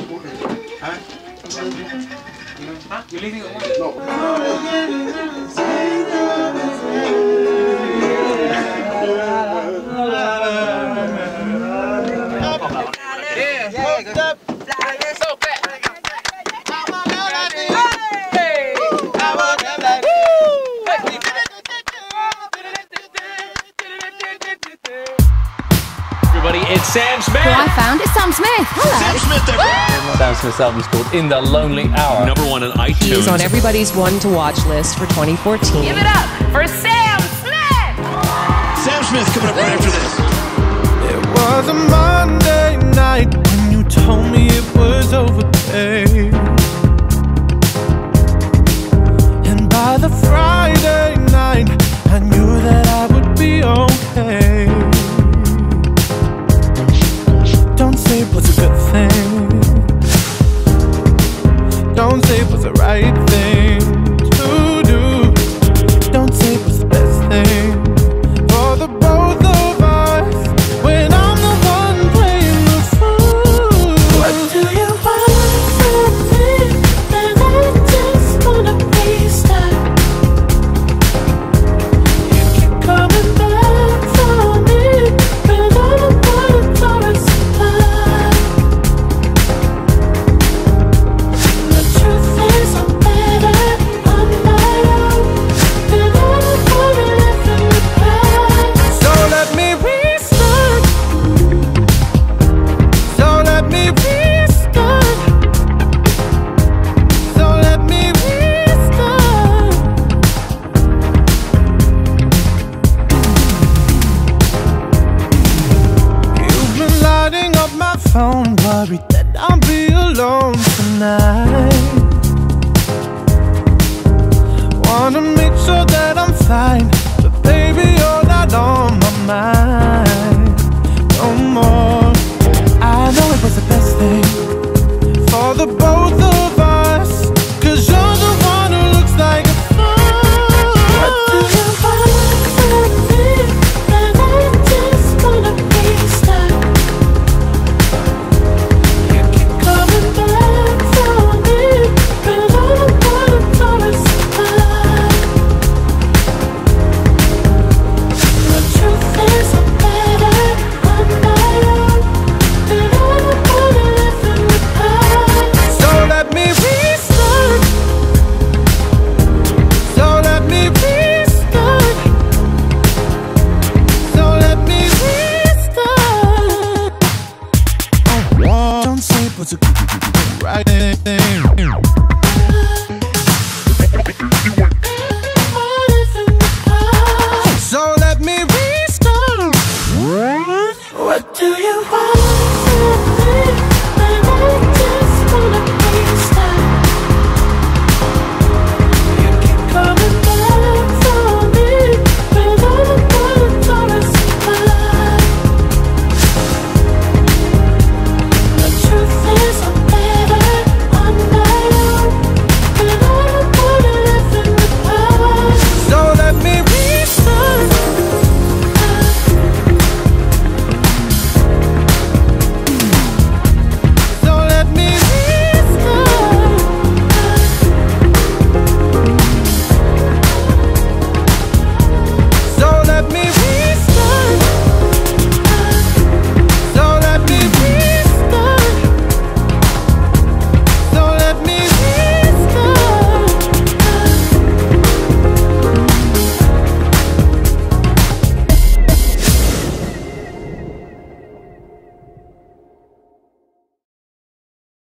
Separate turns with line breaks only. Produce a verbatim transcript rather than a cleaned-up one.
Huh? Huh? You're leaving at once?
No.
Yeah, hooked up. So fat.
Everybody, it's Sam Smith.
Who I found is Sam Smith. Hello.
Sam Smith, everyone.
Sam Smith's album's called In the Lonely Hour. Number one on iTunes.
He's on everybody's one-to-watch list for twenty fourteen.
Give it up for Sam Smith.
Sam Smith coming up right after this.
It was a Monday night when you told me it was over, babe. And by the Friday night, I knew that I would be okay. Don't say it was a good thing. Don't say it was the right thing to do. Don't say it was the best thing for the both of us when I'm the one playing the fool. What do you want from me? And I just wanna be stuck. You keep coming back for me, but I don't wanna throw a spot. The truth is I'm better on my own, and I don't wanna live in the past. So let me restart. So let me restart. So let me restart. You've been lighting up my phone, worried that I'll be alone tonight. Wanna make sure that I'm fine, but baby, you're not on my mind no more. I know it was the best thing for the both of us, 'cause you're the one who looks like a fool. What do you want from me? And I just wanna be stuck. You keep coming back for me, but I don't wanna throw a spot. The truth is I'm better on my own, and I don't wanna live in the past. So let me restart. So let me restart. So let me restart. Don't say it was a right thing.